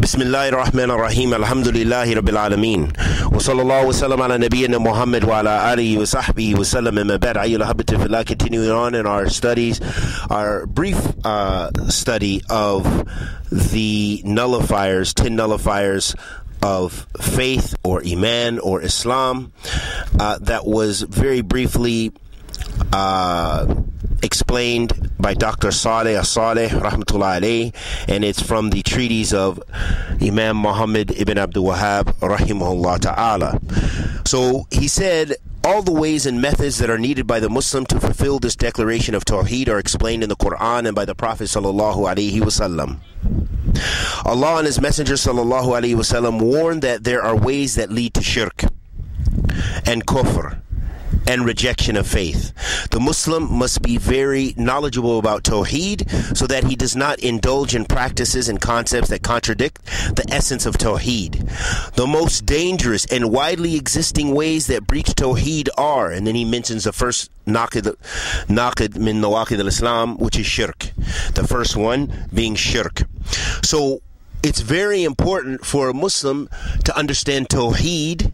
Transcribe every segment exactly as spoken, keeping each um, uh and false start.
Bismillahir Rahmanir Rahim. Alhamdulillahi Rabbil Alameen. Wa sallallahu wa sallam ala nabiyyina Muhammad wa ala alihi wa sahbihi wa sallam. Amma ba'd. Ayyuhal habatu fillah. Continuing on in our studies, our brief uh, study of the nullifiers, ten nullifiers of faith or Iman or Islam, uh, that was very briefly uh, explained by Doctor Saleh As-Saleh rahmatullah alayh, and it's from the treatise of Imam Muhammad ibn Abdul Wahhab rahimahullah ta'ala. So he said, all the ways and methods that are needed by the Muslim to fulfill this declaration of Tawheed are explained in the Quran and by the Prophet sallallahu alaihi wasallam. Allah and His Messenger sallallahu alaihi wasallam warned that there are ways that lead to shirk and kufr and rejection of faith. The Muslim must be very knowledgeable about Tawheed so that he does not indulge in practices and concepts that contradict the essence of Tawheed. The most dangerous and widely existing ways that breach Tawheed are, and then he mentions the first naqid, naqid min nawaqid al-Islam, which is shirk. The first one being shirk. So it's very important for a Muslim to understand Tawheed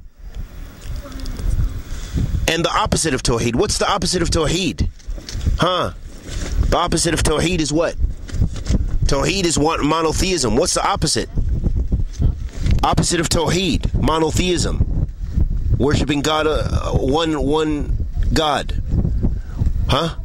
and the opposite of Tawheed. What's the opposite of Tawheed? Huh? The opposite of Tawheed is what? Tawheed is one, monotheism. What's the opposite? Opposite of Tawheed, monotheism. Worshipping God, uh, one, one God. Huh?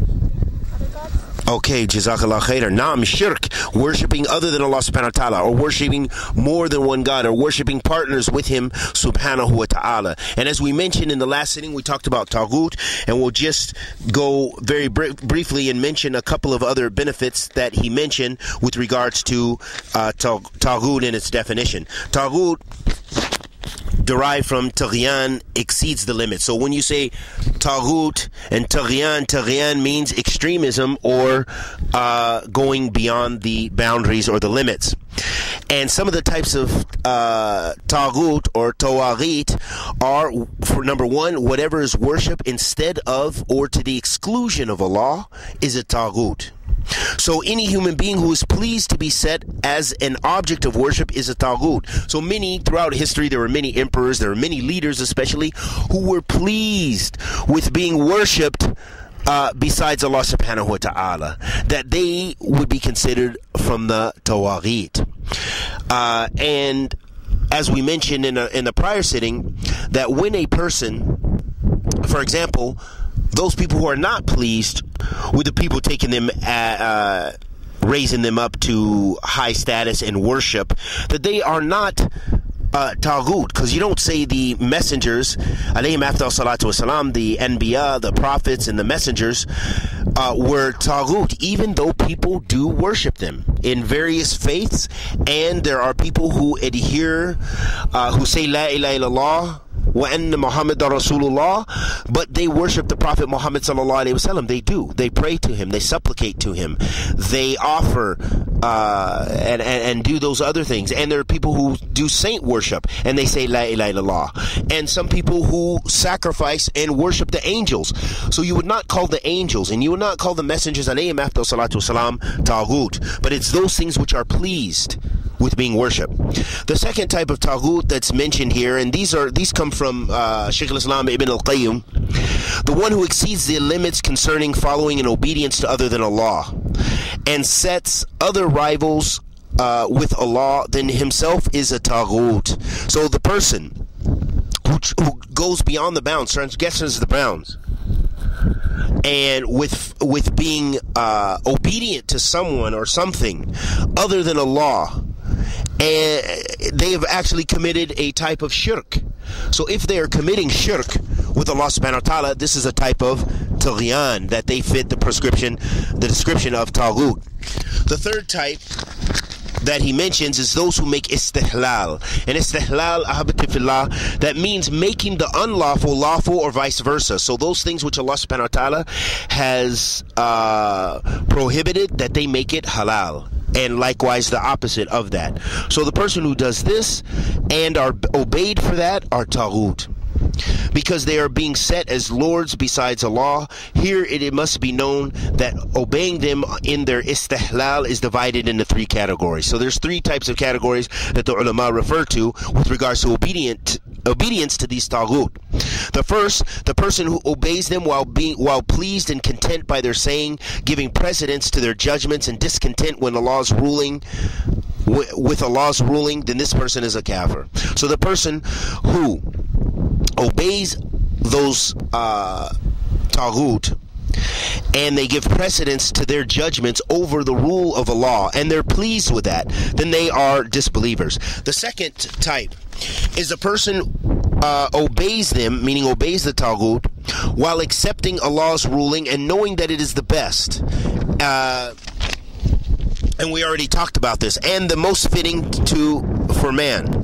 Okay, Jazakallah khairan. Naam, shirk, worshipping other than Allah subhanahu wa ta'ala, or worshipping more than one God, or worshipping partners with Him subhanahu wa ta'ala. And as we mentioned in the last sitting, we talked about Taghut, and we'll just go very br- briefly and mention a couple of other benefits that he mentioned with regards to uh, Taghut and its definition. Taghut, derived from Taghyan, exceeds the limit. So when you say Taghut and Taghyan, Taghyan means extremism or uh, going beyond the boundaries or the limits. And some of the types of uh, Taghut or Tawaghit are, for number one, whatever is worship instead of or to the exclusion of Allah is a Taghut. So any human being who is pleased to be set as an object of worship is a Taghut. So many, throughout history, there were many emperors, there were many leaders especially, who were pleased with being worshipped uh, besides Allah subhanahu wa ta'ala, that they would be considered from the Tawaghit. Uh, and as we mentioned in, a, in the prior sitting, that when a person, for example, those people who are not pleased with the people taking them, uh, uh, raising them up to high status and worship, that they are not uh, Taghut, because you don't say the messengers, alayhim afdal salatu wasalam, the Anbiya, the prophets and the messengers uh, were Taghut, even though people do worship them in various faiths, and there are people who adhere, uh, who say La ilaha illallah wa anna Muhammadan Rasulullah, but they worship the Prophet Muhammad sallallahu alaihi wasallam. They do. They pray to him. They supplicate to him. They offer uh, and, and and do those other things. And there are people who do saint worship and they say La ilaha illallah. And some people who sacrifice and worship the angels. So you would not call the angels and you would not call the messengers alayhim afdal salatu wasalam Taghut, but it's those things which are pleased with being worshipped. The second type of Taghut that's mentioned here, and these are these come from uh, Shaykh al-Islam Ibn al-Qayyim, the one who exceeds the limits concerning following and obedience to other than Allah, and sets other rivals uh, with Allah than himself is a Taghut. So the person who, who goes beyond the bounds, transgresses the bounds, and with with being uh, obedient to someone or something other than Allah, and they have actually committed a type of shirk. So if they are committing shirk with Allah subhanahu wa ta'ala, this is a type of Taghyan, that they fit the prescription, the description of Taghut. The third type that he mentions is those who make istihlal. And istihlal, ahabati fillah, that means making the unlawful lawful or vice versa. So those things which Allah subhanahu wa ta'ala has uh, prohibited, that they make it halal. And likewise the opposite of that. So the person who does this and are obeyed for that are Taghut. because they are being set as lords besides Allah. Here it, it must be known that obeying them in their istihlal is divided into three categories. So there's three types of categories that the ulama refer to with regards to obedient obedience to these taghut. The first, the person who obeys them while being while pleased and content by their saying, giving precedence to their judgments, and discontent when Allah's ruling with Allah's ruling, then this person is a kafir. So the person who obeys those uh, taghut and they give precedence to their judgments over the rule of Allah, and they're pleased with that, then they are disbelievers. The second type is a person uh, obeys them, meaning obeys the taghut, while accepting Allah's ruling and knowing that it is the best. Uh, and we already talked about this, and the most fitting to for man.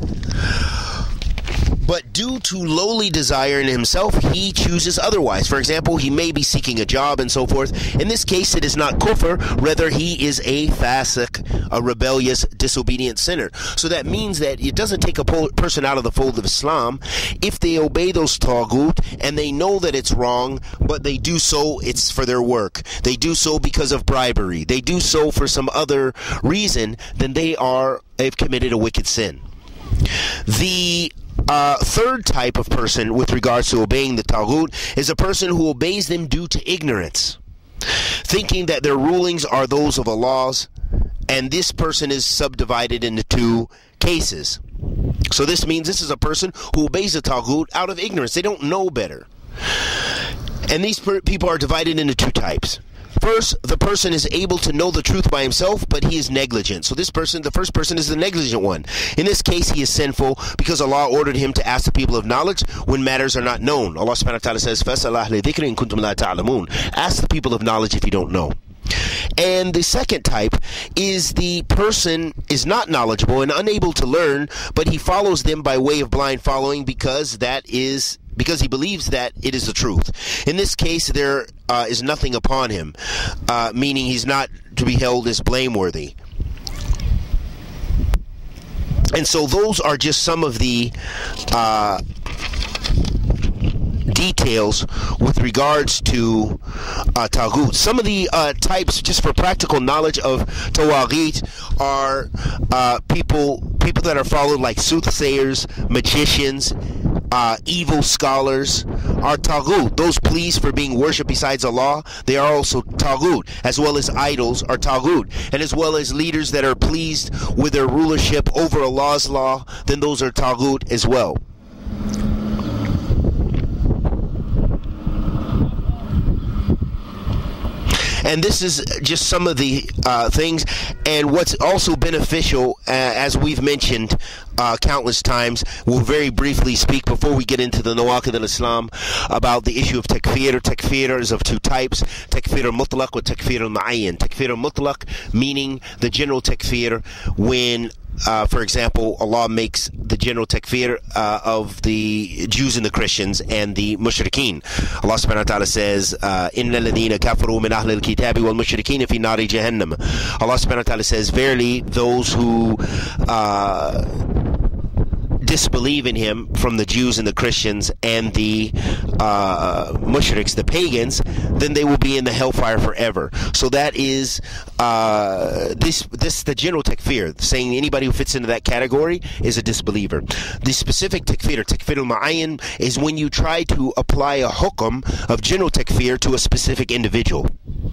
But due to lowly desire in himself, he chooses otherwise. For example, he may be seeking a job and so forth. In this case, it is not kufr, rather he is a fasiq, a rebellious, disobedient sinner. So that means that it doesn't take a person out of the fold of Islam if they obey those taghut and they know that it's wrong, but they do so, it's for their work. They do so because of bribery. They do so for some other reason, then they are, they've committed a wicked sin. The Uh, third type of person with regards to obeying the taghut is a person who obeys them due to ignorance, thinking that their rulings are those of Allah's, and this person is subdivided into two cases. So this means this is a person who obeys the taghut out of ignorance. They don't know better. And these per- people are divided into two types. First, the person is able to know the truth by himself, but he is negligent. So this person, the first person, is the negligent one. In this case, he is sinful because Allah ordered him to ask the people of knowledge when matters are not known. Allah subhanahu wa ta'ala says, فَاسْأَلْ أَهْلَ الذِّكْرِ إِن كُنتُمْ لَا تَعْلَمُونَ. Ask the people of knowledge if you don't know. And the second type is the person is not knowledgeable and unable to learn, but he follows them by way of blind following because that is because he believes that it is the truth. In this case, there uh, is nothing upon him, uh, meaning he's not to be held as blameworthy. And so those are just some of the uh, details with regards to uh, taghut. Some of the uh, types, just for practical knowledge of tawaghit, are uh, people people that are followed like soothsayers, magicians, Uh, evil scholars are taghut. Those pleased for being worshipped besides Allah, they are also taghut, as well as idols are taghut, and as well as leaders that are pleased with their rulership over Allah's law, then those are taghut as well. And this is just some of the uh, things. And what's also beneficial, uh, as we've mentioned uh, countless times, we'll very briefly speak before we get into the Nawaqid al-Islam about the issue of takfir. Takfir is of two types, takfir al-mutlaq or takfir al-ma'ayyan. Takfir al-mutlaq meaning the general takfir when Uh, for example, Allah makes the general takfir uh, of the Jews and the Christians and the mushrikeen. Allah subhanahu wa ta'ala says, Inna ladina kafaru min ahli al-kitabi wal mushrikeen fi nari jahannam. Allah subhanahu wa ta'ala says, verily those who uh, disbelieve in him from the Jews and the Christians and the uh, mushriks, the pagans, then they will be in the hellfire forever. So that is uh, this this the general takfir, saying anybody who fits into that category is a disbeliever. The specific takfir, takfir al-ma'ayyan, is when you try to apply a hukum of general takfir to a specific individual.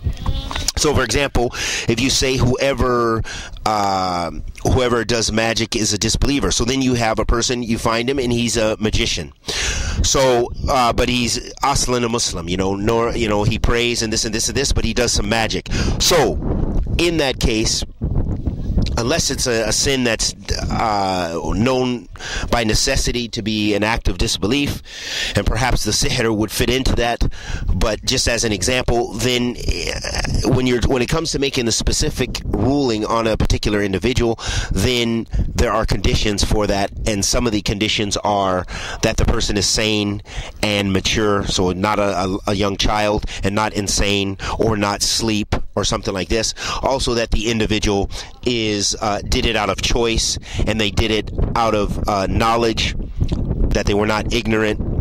So, for example, if you say whoever uh, whoever does magic is a disbeliever, so then you have a person, you find him, and he's a magician. So, uh, but he's aslan a Muslim, you know, nor you know he prays and this and this and this, but he does some magic. So, in that case, unless it's a, a sin that's uh, known by necessity to be an act of disbelief, and perhaps the sihr would fit into that, but just as an example, then when you're when it comes to making the specific ruling on a particular individual, then there are conditions for that, and some of the conditions are that the person is sane and mature, so not a, a, a young child, and not insane or not sleep or something like this. Also, that the individual is uh, did it out of choice, and they did it out of uh, knowledge, that they were not ignorant,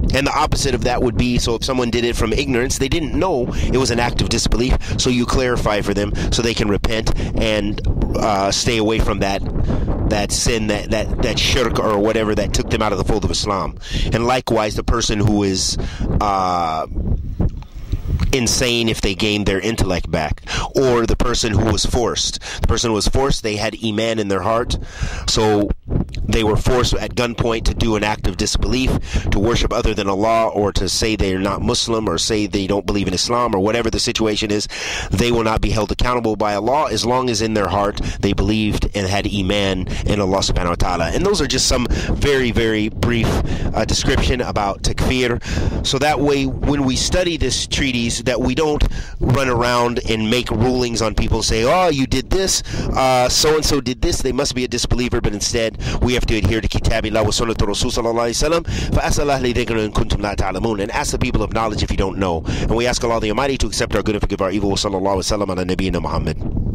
And the opposite of that would be, so if someone did it from ignorance, they didn't know it was an act of disbelief, so you clarify for them so they can repent and uh, stay away from that that sin, that, that, that shirk or whatever that took them out of the fold of Islam. And likewise, the person who is uh, insane, if they gain their intellect back, or the person who was forced. The person who was forced, they had Iman in their heart, so they were forced at gunpoint to do an act of disbelief, to worship other than Allah, or to say they're not Muslim, or say they don't believe in Islam, or whatever the situation is. They will not be held accountable by Allah as long as in their heart they believed and had Iman in Allah subhanahu wa ta'ala. And those are just some very, very brief uh, description about takfir. So that way, when we study this treatise, that we don't run around and make rulings on people, say, oh, you did this, uh, so-and-so did this, they must be a disbeliever. But instead, we have to adhere to Kitabillah wa Sunnat Rasul sallallahu alayhi wa sallam. فَأَسْأَلَ أَهْلِ الذِّكْرِ إِن كُنتُمْ لَا تَعْلَمُونَ. And ask the people of knowledge if you don't know. And we ask Allah the Almighty to accept our good and forgive our evil. Wa sallallahu wa sallam ala nabiyyina Muhammad.